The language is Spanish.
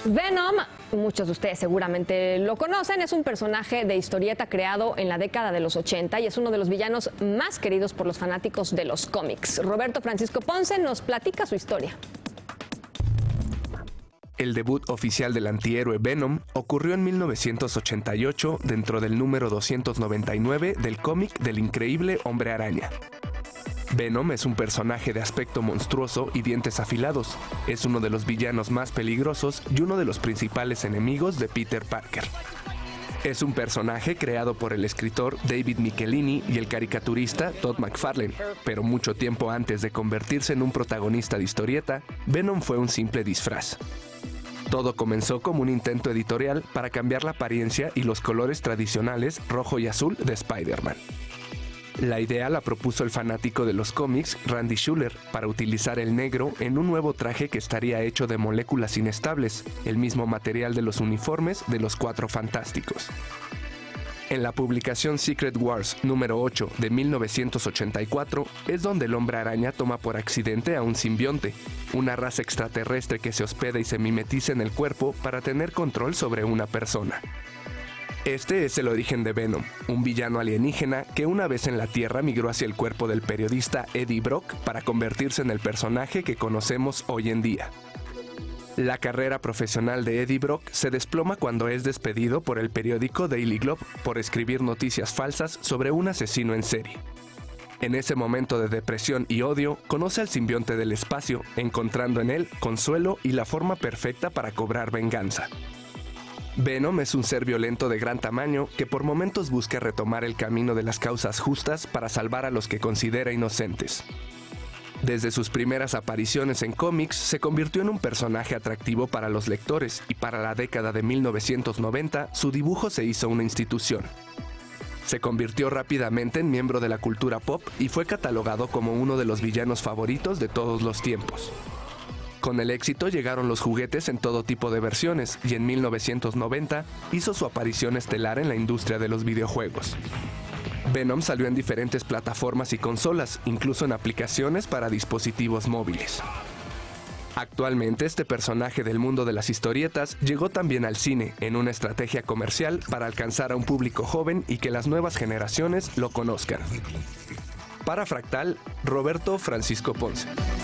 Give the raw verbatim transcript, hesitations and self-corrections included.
Venom, muchos de ustedes seguramente lo conocen, es un personaje de historieta creado en la década de los ochenta y es uno de los villanos más queridos por los fanáticos de los cómics. Roberto Francisco Ponce nos platica su historia. El debut oficial del antihéroe Venom ocurrió en mil novecientos ochenta y ocho dentro del número doscientos noventa y nueve del cómic del increíble Hombre Araña. Venom es un personaje de aspecto monstruoso y dientes afilados. Es uno de los villanos más peligrosos y uno de los principales enemigos de Peter Parker. Es un personaje creado por el escritor David Michelinie y el caricaturista Todd McFarlane, pero mucho tiempo antes de convertirse en un protagonista de historieta, Venom fue un simple disfraz. Todo comenzó como un intento editorial para cambiar la apariencia y los colores tradicionales rojo y azul de Spider-Man. La idea la propuso el fanático de los cómics Randy Schuller para utilizar el negro en un nuevo traje que estaría hecho de moléculas inestables, el mismo material de los uniformes de los Cuatro Fantásticos. En la publicación Secret Wars número ocho de mil novecientos ochenta y cuatro es donde el Hombre Araña toma por accidente a un simbionte, una raza extraterrestre que se hospeda y se mimetiza en el cuerpo para tener control sobre una persona. Este es el origen de Venom, un villano alienígena que una vez en la Tierra migró hacia el cuerpo del periodista Eddie Brock para convertirse en el personaje que conocemos hoy en día. La carrera profesional de Eddie Brock se desploma cuando es despedido por el periódico Daily Globe por escribir noticias falsas sobre un asesino en serie. En ese momento de depresión y odio, conoce al simbionte del espacio, encontrando en él consuelo y la forma perfecta para cobrar venganza. Venom es un ser violento de gran tamaño que por momentos busca retomar el camino de las causas justas para salvar a los que considera inocentes. Desde sus primeras apariciones en cómics, se convirtió en un personaje atractivo para los lectores y para la década de mil novecientos noventa su dibujo se hizo una institución. Se convirtió rápidamente en miembro de la cultura pop y fue catalogado como uno de los villanos favoritos de todos los tiempos. Con el éxito llegaron los juguetes en todo tipo de versiones y en mil novecientos noventa hizo su aparición estelar en la industria de los videojuegos. Venom salió en diferentes plataformas y consolas, incluso en aplicaciones para dispositivos móviles. Actualmente este personaje del mundo de las historietas llegó también al cine en una estrategia comercial para alcanzar a un público joven y que las nuevas generaciones lo conozcan. Para Fractal, Roberto Francisco Ponce.